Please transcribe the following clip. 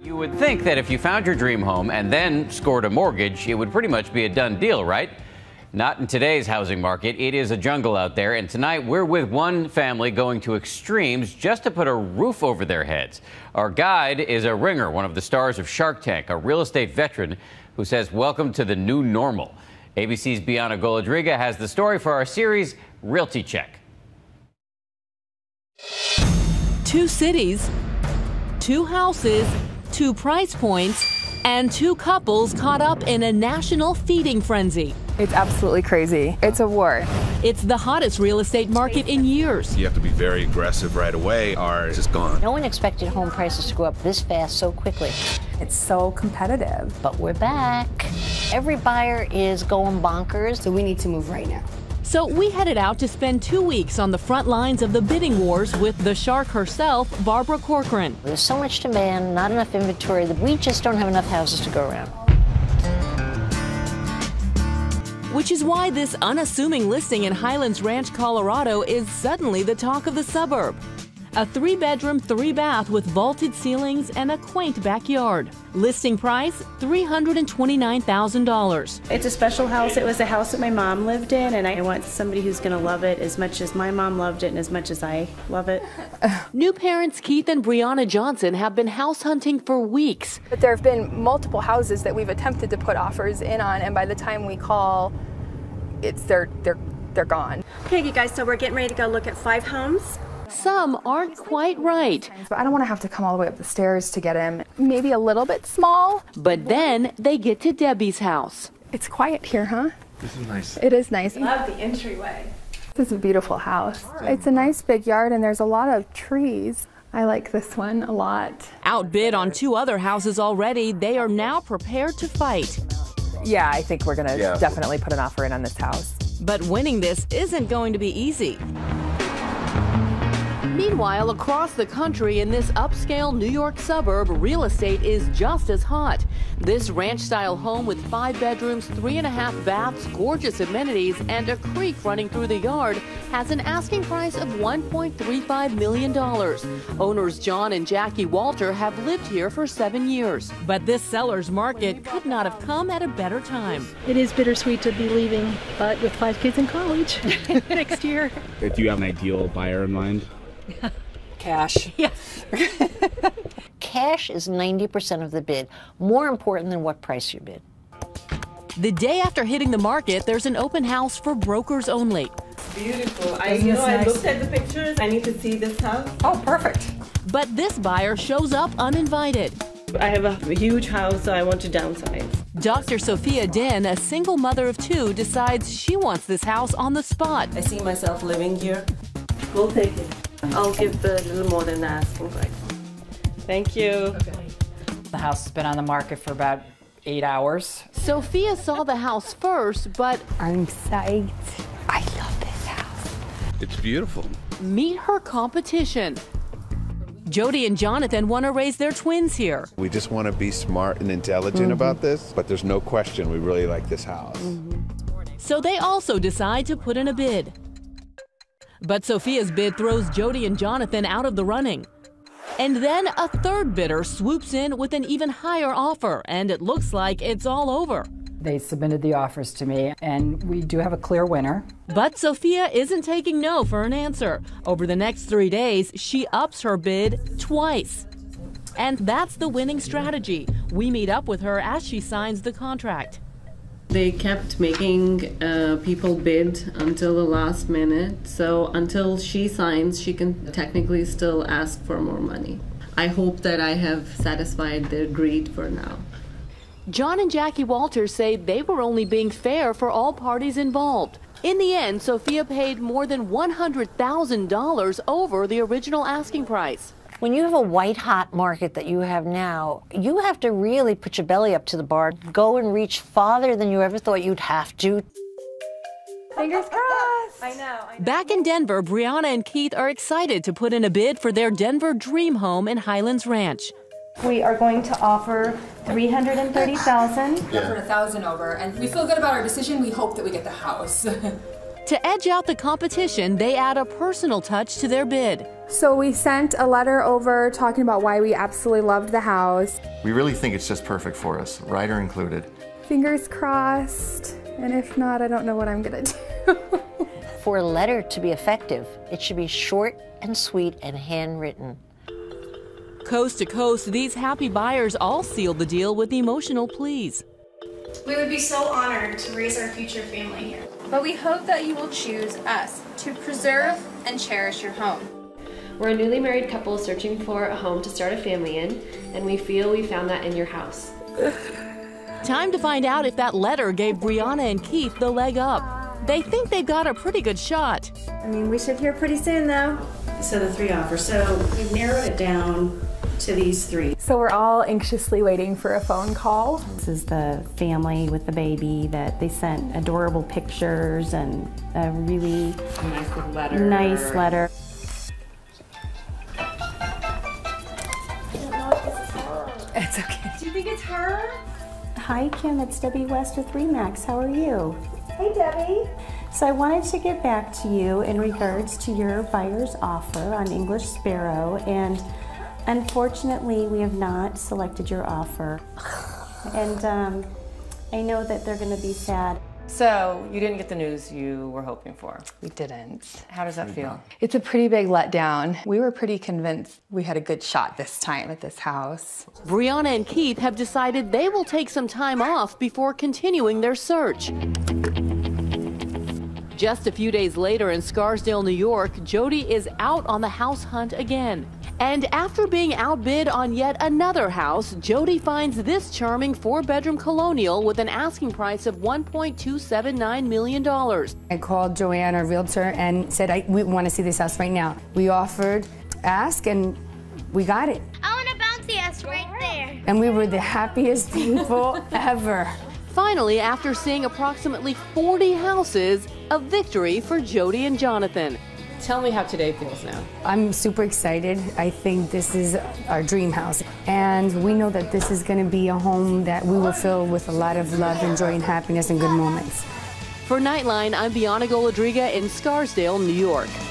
You would think that if you found your dream home and then scored a mortgage, it would pretty much be a done deal, right? Not in today's housing market. It is a jungle out there. And tonight we're with one family going to extremes just to put a roof over their heads. Our guide is a ringer, one of the stars of Shark Tank, a real estate veteran who says, welcome to the new normal. ABC's Bianna Golodriga has the story for our series, Realty Check. 2 cities, 2 houses, 2 price points, and 2 couples caught up in a national feeding frenzy. It's absolutely crazy. It's a war. It's the hottest real estate market in years. You have to be very aggressive right away or it's just gone. No one expected home prices to go up this fast so quickly. It's so competitive. But we're back. Every buyer is going bonkers. So we need to move right now. So we headed out to spend 2 weeks on the front lines of the bidding wars with the shark herself, Barbara Corcoran. There's so much demand, not enough inventory, that we just don't have enough houses to go around. Which is why this unassuming listing in Highlands Ranch, Colorado is suddenly the talk of the suburb. A 3-bedroom, 3-bath with vaulted ceilings and a quaint backyard. Listing price, $329,000. It's a special house. It was a house that my mom lived in, and I want somebody who's going to love it as much as my mom loved it and as much as I love it. New parents Keith and Brianna Johnson have been house hunting for weeks. But there have been multiple houses that we've attempted to put offers in on, and by the time we call, they're gone. Okay, you guys, so we're getting ready to go look at 5 homes. Some aren't quite right. But I don't want to have to come all the way up the stairs to get him. Maybe a little bit small. But then they get to Debbie's house. It's quiet here, huh? This is nice. It is nice. I love the entryway. This is a beautiful house. It's a nice big yard and there's a lot of trees. I like this one a lot. Outbid on 2 other houses already, they are now prepared to fight. Yeah, I think we're going to definitely put an offer in on this house. But winning this isn't going to be easy. Meanwhile, across the country in this upscale New York suburb, real estate is just as hot. This ranch-style home with 5 bedrooms, 3.5 baths, gorgeous amenities, and a creek running through the yard has an asking price of $1.35 million. Owners John and Jackie Walter have lived here for 7 years. But this seller's market could not have come at a better time. It is bittersweet to be leaving, but with 5 kids in college next year. Do you have an ideal buyer in mind? Cash. Yeah. Cash is 90% of the bid, more important than what price you bid. The day after hitting the market, there's an open house for brokers only. Beautiful. I looked at the pictures. I need to see this house. Oh, perfect. But this buyer shows up uninvited. I have a huge house, so I want to downsize. Dr. Sophia Den, a single mother of 2, decides she wants this house on the spot. I see myself living here. We'll take it. I'll give a little more than the asking price. Thank you. Okay. The house has been on the market for about 8 hours. Sophia saw the house first, but I'm psyched. I love this house. It's beautiful. meet her competition. Jody and Jonathan want to raise their twins here. We just want to be smart and intelligent about this, but there's no question we really like this house. So they also decide to put in a bid. But Sophia's bid throws Jody and Jonathan out of the running. And then a third bidder swoops in with an even higher offer, and it looks like it's all over. They submitted the offers to me, and we do have a clear winner. But Sophia isn't taking no for an answer. Over the next 3 days, she ups her bid twice. And that's the winning strategy. We meet up with her as she signs the contract. They kept making people bid until the last minute. So until she signs, she can technically still ask for more money. I hope that I have satisfied their greed for now. John and Jackie Walters say they were only being fair for all parties involved. In the end, Sophia paid more than $100,000 over the original asking price. When you have a white-hot market that you have now, you have to really put your belly up to the bar, go and reach farther than you ever thought you'd have to. Fingers crossed. I know. Back in Denver, Brianna and Keith are excited to put in a bid for their Denver dream home in Highlands Ranch. We are going to offer $330,000. For $1,000 over, and we feel good about our decision. We hope that we get the house. To edge out the competition, they add a personal touch to their bid. So we sent a letter over talking about why we absolutely loved the house. We really think it's just perfect for us, rider included. Fingers crossed, and if not, I don't know what I'm gonna do. For a letter to be effective, it should be short and sweet and handwritten. Coast to coast, these happy buyers all sealed the deal with emotional pleas. We would be so honored to raise our future family here. But we hope that you will choose us to preserve and cherish your home. We're a newly married couple searching for a home to start a family in, and we feel we found that in your house. Time to find out if that letter gave Brianna and Keith the leg up. They think they've got a pretty good shot. I mean, we should hear pretty soon, though. So the 3 offers. So we've narrowed it down to these 3. So we're all anxiously waiting for a phone call. This is the family with the baby that they sent adorable pictures and a really nice letter. It's okay. Do you think it's her? Hi Kim, it's Debbie West with Remax. How are you? Hey, Debbie. So I wanted to get back to you in regards to your buyer's offer on English Sparrow, and unfortunately we have not selected your offer. And I know that they're going to be sad. So you didn't get the news you were hoping for? We didn't. How does that feel? It's a pretty big letdown. We were pretty convinced we had a good shot this time at this house. Brianna and Keith have decided they will take some time off before continuing their search. Just a few days later in Scarsdale, New York, Jody is out on the house hunt again. And after being outbid on yet another house, Jody finds this charming 4-bedroom colonial with an asking price of $1.279 million. I called Joanne, our realtor, and said, we want to see this house right now. We offered, ask, and we got it. I want a bouncy house right there. And we were the happiest people ever. Finally, after seeing approximately 40 houses, a victory for Jody and Jonathan. Tell me how today feels now. I'm super excited. I think this is our dream house. And we know that this is going to be a home that we will fill with a lot of love and joy and happiness and good moments. For Nightline, I'm Bianca Goladriga in Scarsdale, New York.